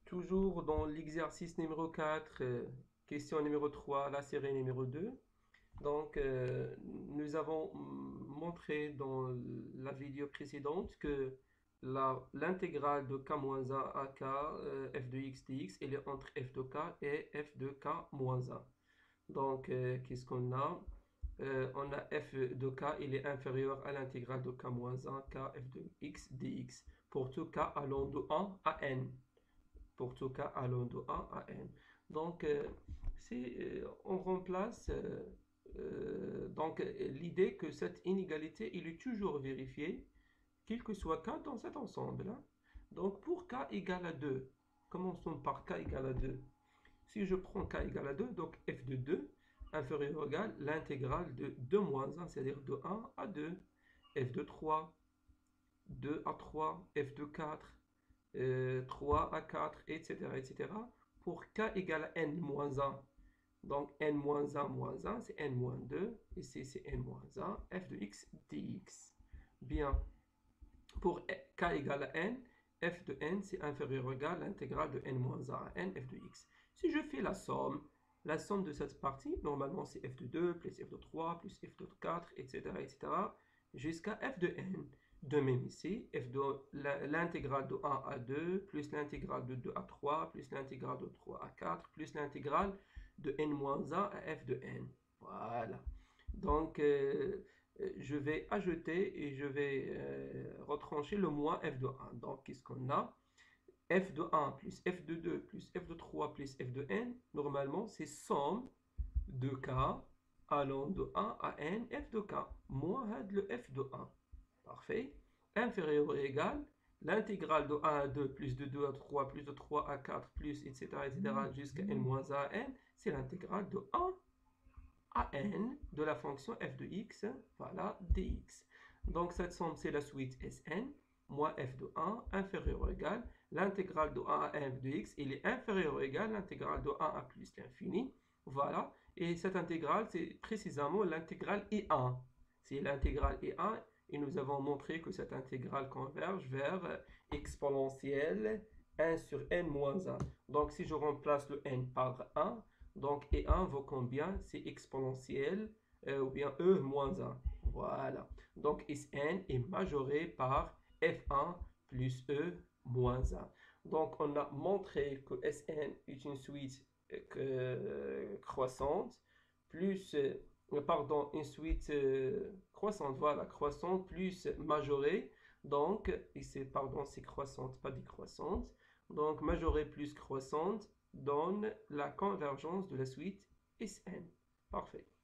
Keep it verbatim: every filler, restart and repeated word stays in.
Toujours dans l'exercice numéro quatre, euh, question numéro trois, la série numéro deux. Donc, euh, nous avons montré dans la vidéo précédente que la- l'intégrale de k moins un à k, euh, f de x dx, elle est entre f de k et f de k moins un. Donc, euh, qu'est-ce qu'on a? Euh, on a f de k, il est inférieur à l'intégrale de k moins un, k f de x dx, pour tout k allant de un à n. Pour tout cas allant de un à n. Donc, euh, c'est, euh, on remplace euh, euh, donc l'idée que cette inégalité, il est toujours vérifiée, quel que soit k dans cet ensemble, hein. Donc, pour k égale à deux, commençons par k égale à deux. Si je prends k égale à deux, donc f de deux inférieur ou égal l'intégrale de deux moins un, c'est-à-dire de un à deux, f de trois, deux à trois, f de quatre, euh, trois à quatre, et cetera, et cetera, pour k égale à n moins un. Donc, n moins un moins un, c'est n moins deux. Ici, c'est n moins un, f de x dx. Bien. Pour k égale à n, f de n, c'est inférieur ou égal à l'intégrale de n moins un à n, f de x. Si je fais la somme, la somme de cette partie, normalement, c'est f de deux plus f de trois plus f de quatre, et cetera, et cetera, jusqu'à f de n. De même ici, f de l'intégrale de un à deux, plus l'intégrale de deux à trois, plus l'intégrale de trois à quatre, plus l'intégrale de n moins un à f de n. Voilà. Donc, euh, je vais ajouter et je vais euh, retrancher le moins f de un. Donc, qu'est-ce qu'on a? F de un plus f de deux plus f de trois plus f de n, normalement, c'est somme de k allant de un à n, f de k, moins le f de un. Parfait. Inférieur ou égal, l'intégrale de un à deux plus de deux à trois plus de trois à quatre plus, et cetera, et cetera, jusqu'à n moins un à n, c'est l'intégrale de un à n de la fonction f de x, voilà, dx. Donc cette somme, c'est la suite Sn, moins f de un, inférieur ou égal, l'intégrale de un à n f de x, il est inférieur ou égal, l'intégrale de un à plus l'infini, voilà. Et cette intégrale, c'est précisément l'intégrale I un. C'est l'intégrale I un, et nous avons montré que cette intégrale converge vers exponentielle un sur n moins un. Donc si je remplace le n par un, donc E un vaut combien? C'est exponentiel, euh, ou bien E moins un. Voilà. Donc Sn est majoré par F un plus E moins un. Donc on a montré que Sn est une suite euh, croissante, plus, euh, pardon, une suite euh, croissante, voilà, croissante plus majorée. Donc, ici, pardon, c'est croissante, pas décroissante. Donc, majorée plus croissante donne la convergence de la suite Sn. Parfait.